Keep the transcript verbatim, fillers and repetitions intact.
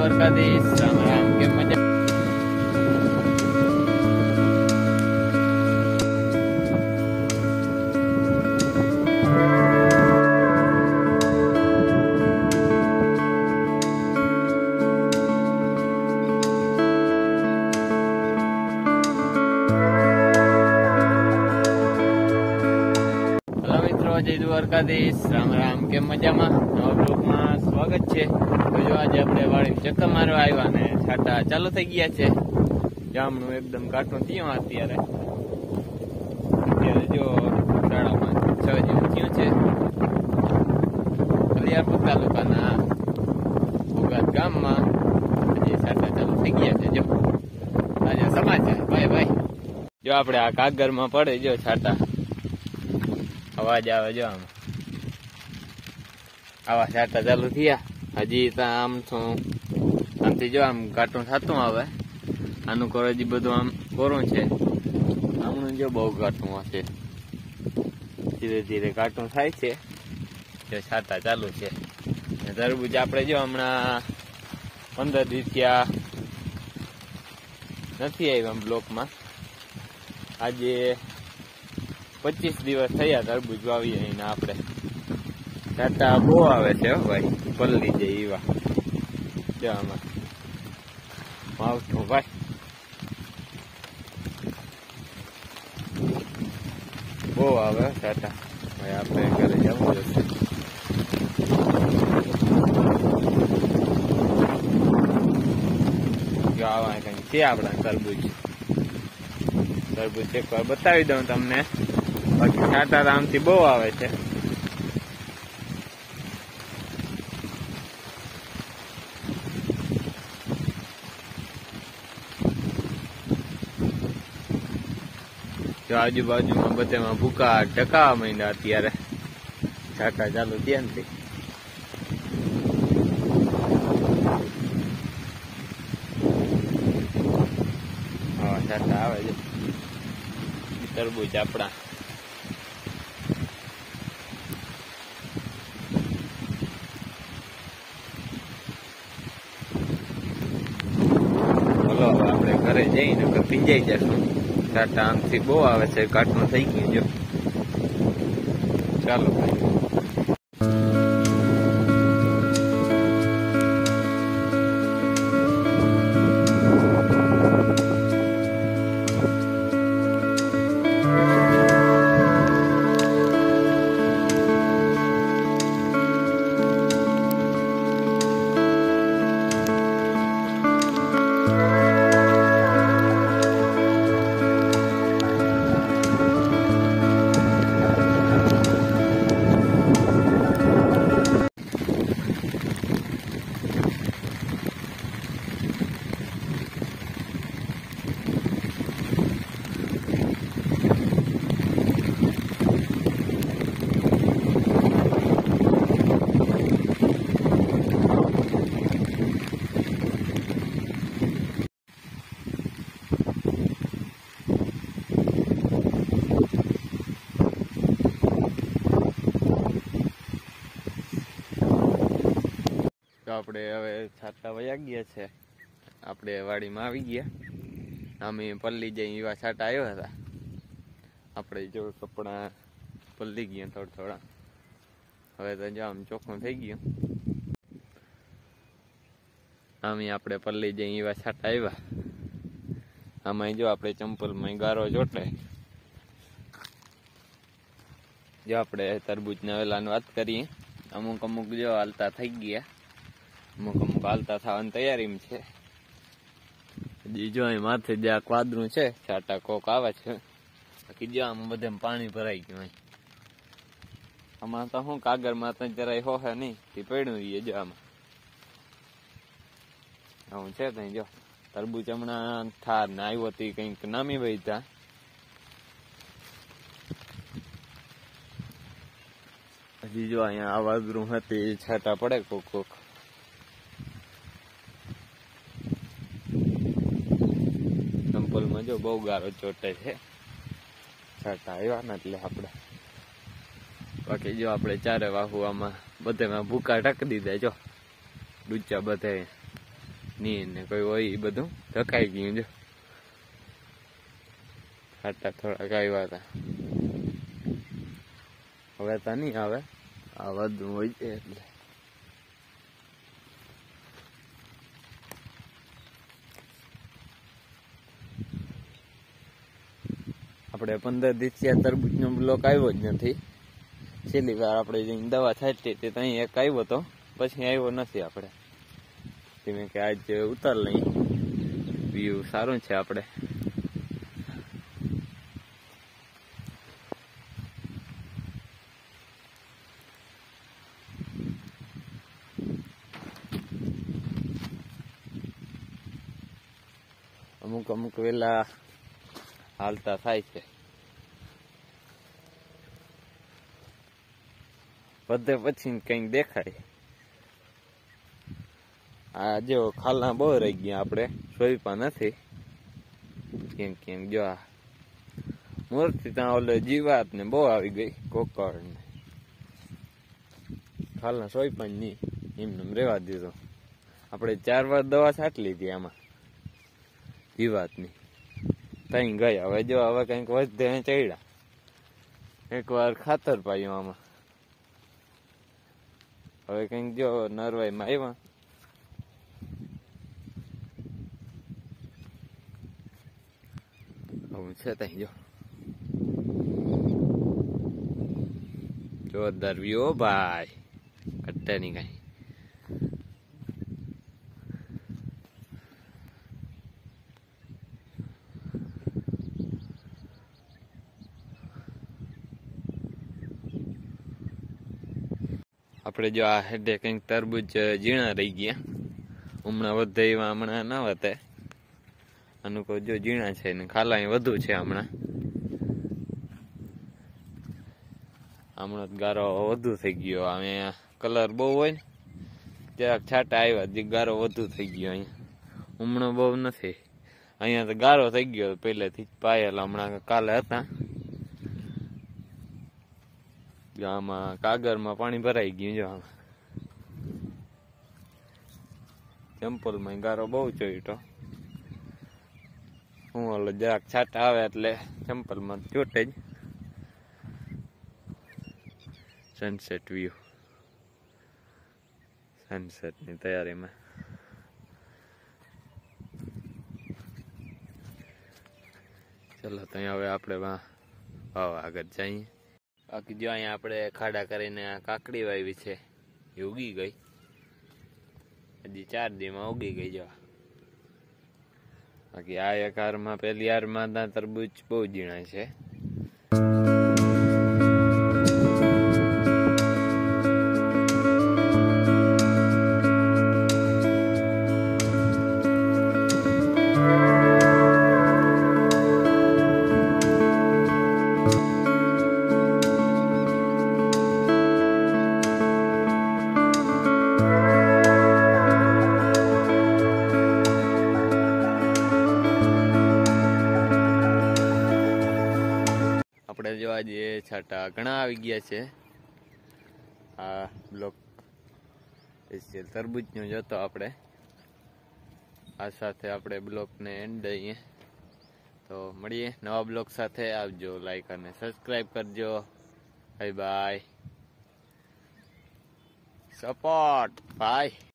દ્વારકાધીશ રામ રામ કેમ મજા जय द्वारकाधीश राम राम केम मजामा नवा ब्लॉगમાં સ્વાગત છે। તો જો આજે આપણે વાડી ચક્કર મારવા આવ્યા ને છાટા ચાલુ થઈ ગયા છે। જામનું એકદમ કાટું થયું અત્યારે અત્યારે જો શાળામાં છ જેવું થયું છે। કલિયારપુર તાલુકાના ભોગાત ગામમાં હજી છાટા ચાલુ થઈ ગયા છે। જો આજે સમાચાર ભાઈ ભાઈ જો આપણે આ કાગરમાં પડે જો છાટા अवाज आवे जो आम आवा छाटा चालू थिया हजी आम तो आमथी जो आम काटू थतुं आवे आनु कोरो हजी बधुं आम कोरू छे आमनुं जो बहु काटू हशे धीरे धीरे काटू थाय छे जो छाटा चालू छे। तरबूज आपणे जो हमणां पंदर दिवस थया नथी आव्या ब्लॉक में आजे पच्चीस दिवस थया तरबूज वावी अहीने आपणे छाटा बो आवे छे भाई पल्ली जे एवा जो आमां मावठुं भाई बो आवे छाटा भाई आपणे घरे जवुं जोईए। जो आवा कंईक छे आपणा तरबूज तरबूज एक बार बतावी दऊं तमने बाकी छाटा आमथी बहु आवे छे। जो आजुबाजु में बधे में भूका टकावा महीना अत्यारे छाटा चालू थया ने आवा छाटा आवे छे तरबूज आपणा आपणे घरे जईने पींजाई जशुं छाटा आमथी बहु आवे छे काटुं थई गयुं जो चालो भाई આપણે હવે છાટા વયા ગયા છે આપણે વાડીમાં આવી ગયા અમે પલ્લી જઈ એવા છાટા આવ્યા હતા આપણે જો કપડા પલ્લી ગયા થોડા થોડા હવે તો જો આમ ચોખ્ખું થઈ ગયું અમે આપણે પલ્લી જઈ એવા છાટા આવ્યા આમાં જો આપણે ચંપલમાં ગારો ચોટે જો આપણે તરબૂચના વેલાની વાત કરીએ અમુક અમુક જો હાલતા થઈ ગયા અમુક અમુક હાલતા થવાની તૈયારી છે હજી જો અહીં માથે જે આ ક્વાદરું છે છાટા કોક આવે છે બાકી જો આમાં બધે પાણી ભરાઈ ગયું અહીં આમાં તો શું કાગળમાં તો જરાય હોહે નહીં તે પડ્યું રહીએ જો આમાં આવું છે ત્યાં જો તરબૂચ હમણાં ઠાર ને આવ્યો હતી કંઈક નામી વહી ત્યાં હજી જો અહીંયા આ વાગરું હતી છાટા પડે કોક કોક ચંપલમાં જો બહુ ગારો ચોટે છે છાટા આવ્યા ને એટલે આપણે બાકી જો આપણે ચારે વાહુ આમાં બધેમાં ભૂકા ઢાંકી દીધા જો ડૂચા બધે નીર ને કોઈ હોય એ બધું ધકાઈ ગયું. જો ખાટા થોડાક આવ્યા હતા, હવે તો નહીં આવે, આ વધુ હોય છે એટલે. આપણે પંદર દિવસ તરબૂચ નો બ્લોક આવ્યો જ નથી. છેલ્લી વાર આપણે જઈને દવા છાંટી તે ત્યાં એક આવ્યો હતો, પછી આવ્યો નથી. આપણે તમે કે આજ ઉતાર લઈ, વ્યૂ સારું છે. આપણે અમુક અમુક વેલા હાલતા થાય છે. બધે પછી કઈક દેખાય. આ જો ખાલા બહુ રહી ગયા, આપણે સોઈપા નથી. કેમ કેમ જો આ મૂર્તિ ત્યાં ઓલે જીવાત ને બહુ આવી ગઈ, કોકર ને ખાલા સોઈપા નહીં, એમને રેવા દીધો. આપણે ચાર વાર દવા છાંટી લીધી આમાં જીવાતની, તઈ ગયા. હવે જો હવે કઈક વધે ચડ્યા. એક વાર ખાતર પાયું આમાં, હવે કઈક જો નરવાઈમાં આવ્યા. હું છે તઈ જો જોરદાર વ્યૂ ભાઈ, કટ્ટે ની કઈ. આપણે જો આ હેડે કઈક તરબૂચ ઝીણા રહી ગયા, હમણાં વધે એવા હમણાં ના વધે. અનુકો જો ઝીણા છે ને ખાલા વધુ છે. હમણાં હમણાં ગારો વધુ થઈ ગયો. અહીંયા કલર બહુ હોય ને, જરાક છાટા આવ્યા, ગારો વધુ થઈ ગયો. અહીંયા હમણાં બહુ નથી. અહીંયા તો ગારો થઈ ગયો પહેલેથી પાયેલા. હમણાં કાલે હતા, આમાં કાગરમાં પાણી ભરાઈ ગયું. જો આમાં ચંપલમાં ગારો બહુ ચોઈટો. હું ઓલો જરાક છાટા આવે એટલે ચંપલમાં ચોટે જ. સનસેટ વ્યૂ, સનસેટની તૈયારીમાં. ચલો તો હવે આપણે વાવા આગળ જઈએ. બાકી જો અહીંયા આપણે ખાડા કરીને કાકડી વાવી છે, એ ઉગી ગઈ. હજી ચાર દીમાં ઉગી ગઈ. જો બાકી આ એક હારમાં પેલી હારમાં તરબૂચ બહુ ઝીણા છે. આપણે જો આજે છાંટા ઘણા આવી ગયા છે. આ બ્લોક તરબૂચ નો જોતો આપણે આ સાથે આપણે બ્લોક ને એન્ડ દઈએ. તો મળીએ નવા બ્લોક સાથે. આવજો, લાઈક અને સબસ્ક્રાઈબ કરજો. Bye bye, support by.